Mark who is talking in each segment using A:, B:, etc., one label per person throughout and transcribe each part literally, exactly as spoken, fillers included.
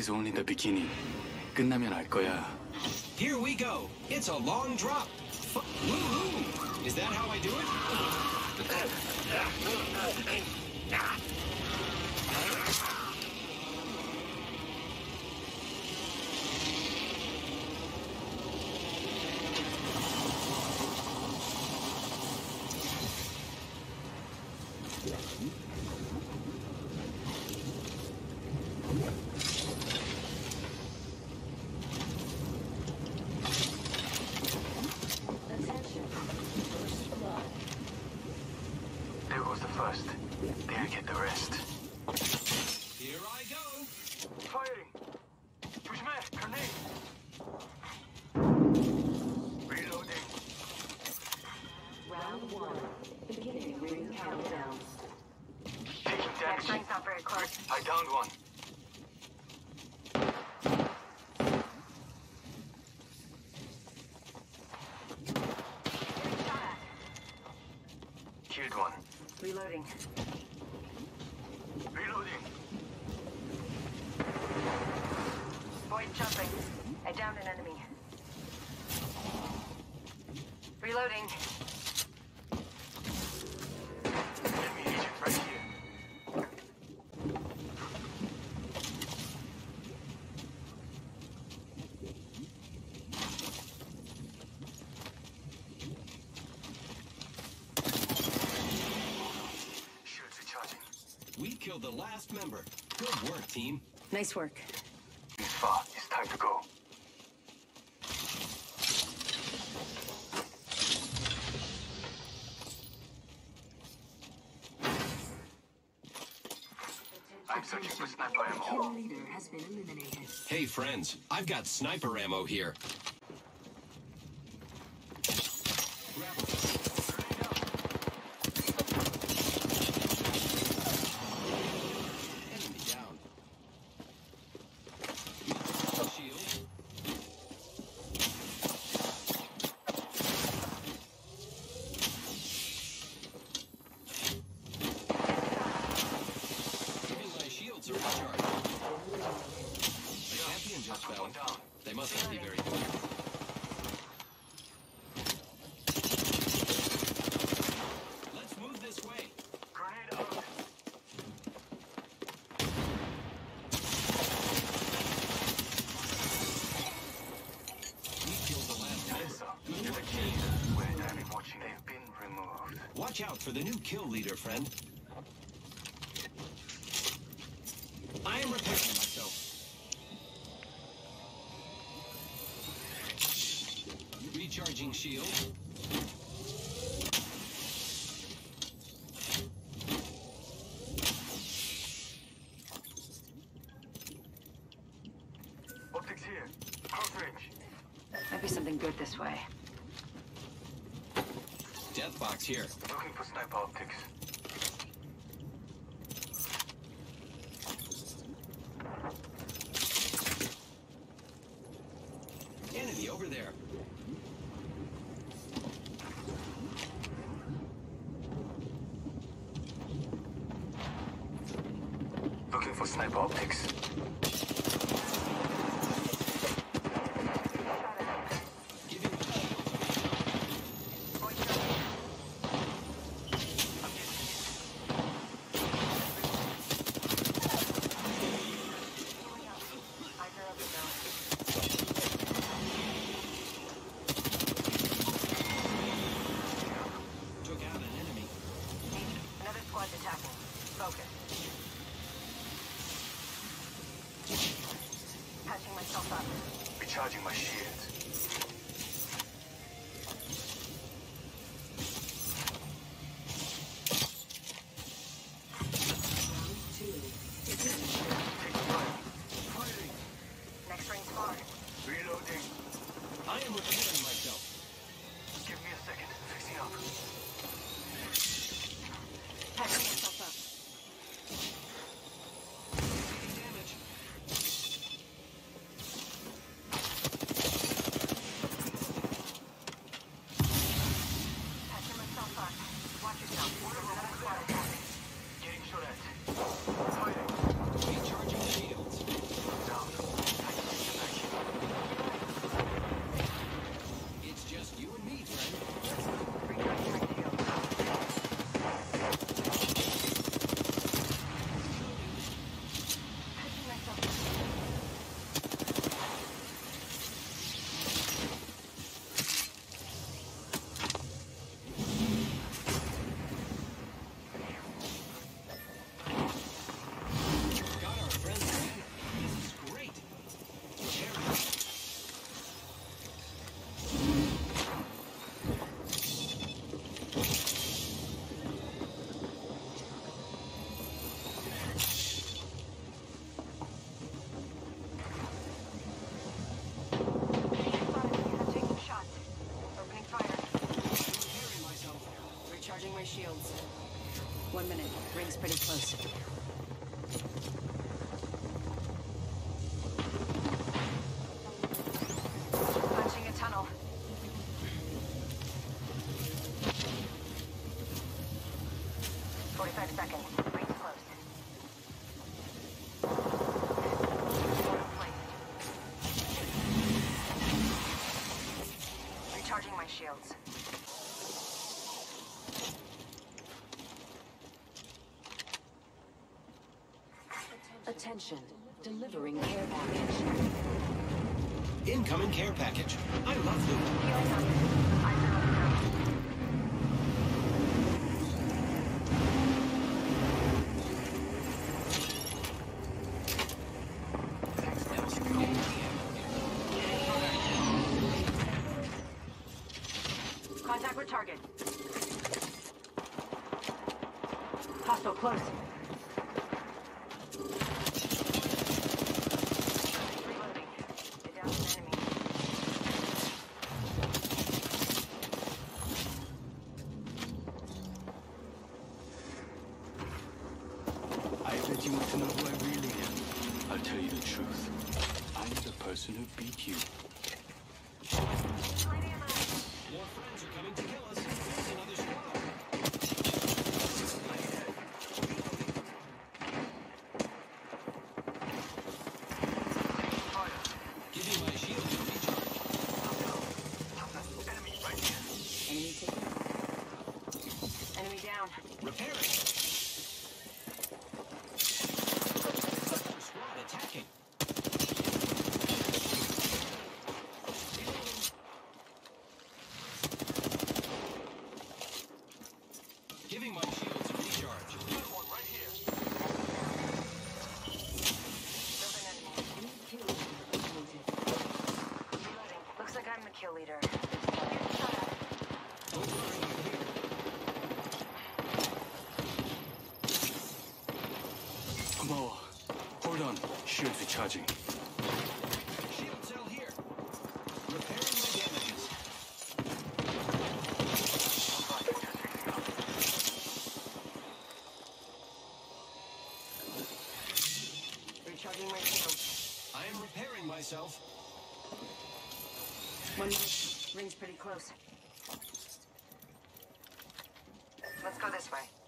A: is only the beginning. 끝나면 알 거야.
B: Here we go. It's a long drop. F Woohoo! Is that how I do it?
A: There goes the first. They'll get the rest.
B: Here I go.
A: Firing! 조심해! grenade! Reloading.
C: Round one. Beginning ring countdown.
A: Taking damage.
C: Next not very close.
A: I downed one. Killed one.
C: Reloading.
A: Reloading.
C: Void jumping. I downed an enemy. Reloading.
A: Enemy agent right here. Shields recharging.
B: We killed the last member. Good work, team.
C: Nice work.
A: It's far. It's time to go. I'm searching for sniper ammo.
C: Kill leader has been eliminated.
B: Hey, friends. I've got sniper ammo here. Grab it. Enemy down. Shield. Giving my shields a recharge. The champion just
A: One
B: fell.
A: down.
B: They must not be very good. Let's move this way.
A: Grenade out.
B: We killed the last member.
A: Yes, sir.
B: Good
A: You're the
B: work,
A: key.
B: team.
A: Wait, I'm watching. They've been removed.
B: Watch out for the new kill leader, friend. I am repairing myself. Recharging shield.
A: Optics here. Close range.
C: Might be something good this way.
B: Death box here.
A: Looking for sniper optics.
B: Enemy over there.
A: Looking for sniper optics.
B: Giving my shield a recharge.
C: Void jumping.
A: I'm getting hit.
C: Healing up. Eyes are open now.
B: Took out an enemy.
C: Another squad's attacking. Focus. Patching myself up.
A: Recharging my shield. Taking fire. Firing.
C: Next ring's far.
A: Reloading.
B: I am repairing myself.
A: Give me a second. Fixing up.
C: Patching myself up.
B: Taking damage.
C: Patching myself up. Watch yourself. Another squad attacking.
A: Getting shot at. Firing.
B: Recharging shields.
A: Down.
C: One minute. Ring's pretty close. Punching a tunnel. Forty-five seconds. Ring's close. Recharging my shields.
D: Attention, delivering care package.
B: Incoming care package. I love loot.
C: Healing up. I'm reloading now. Contact with target. Hostile close. Reloading. Get down to an enemy.
E: I bet you want to know who I really am. I'll tell you the truth. I'm the person who beat you.
B: More friends are coming to kill us. There's another squad. Giving my shield a recharge.
A: Enemy right here.
C: Enemy taken. Enemy down.
B: Repairing. Another squad attacking. Giving my shields a recharge.
A: Got one right here.
C: Build an enemy.
D: New kill located.
C: Reloading. Looks like I'm the kill leader.
B: Don't worry, I'm here.
E: Moa, hold on. Shields recharging.
B: Shield cell here. Repairing my damages.
C: Recharging my shield.
B: I am repairing myself.
C: One minute. Ring's pretty close. Let's go this way.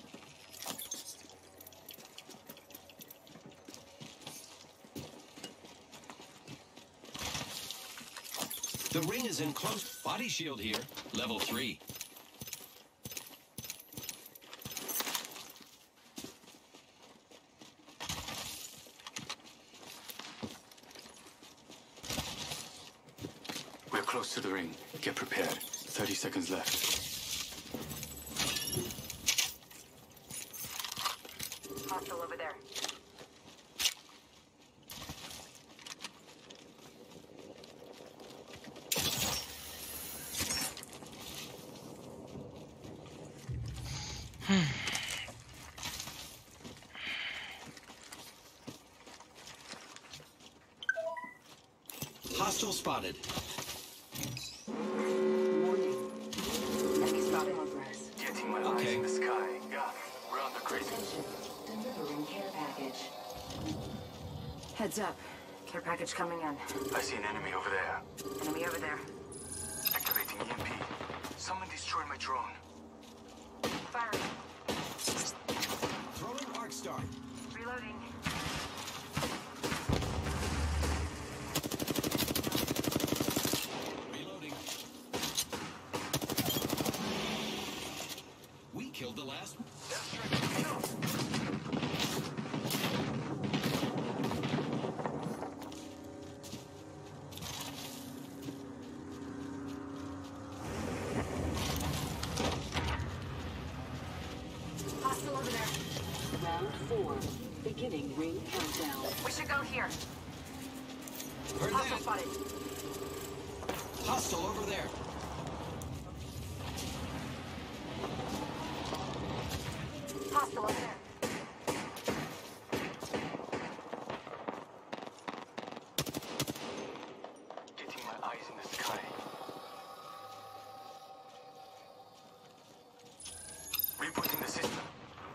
B: The ring is in close. Body shield here. Level three.
E: We're close to the ring. Get prepared. thirty seconds left.
C: Hostile over there.
B: Hostile spotted.
D: Warning.
C: Enemy spotted.
D: Progress.
A: Getting my
B: Okay.
A: eyes in the sky. Yeah, we're under crazy.
D: Attention, delivering care package.
C: Heads up. Care package coming in.
A: I see an enemy over there.
C: Enemy over there.
A: Activating E M P. Someone destroyed my drone.
C: Firing.
B: Throwing arc star.
C: Reloading.
B: Reloading. We killed the last.
C: Hostile over there.
D: Round four. Beginning ring countdown.
C: We should go here.
B: Heard
C: Hostile
B: that.
C: spotted.
B: Hostile over there.
C: Hostile over there.
A: Getting my eyes in the sky. Rebooting the system.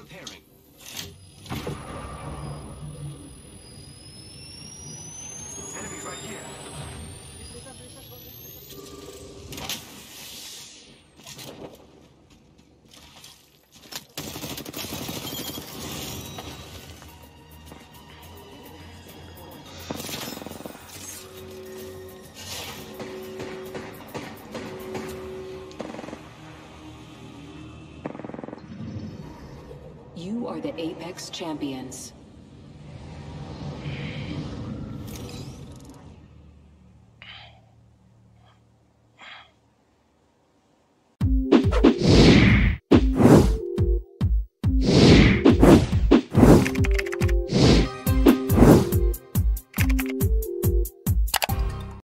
B: repairing.
A: Enemies right here.
D: You are the Apex Champions.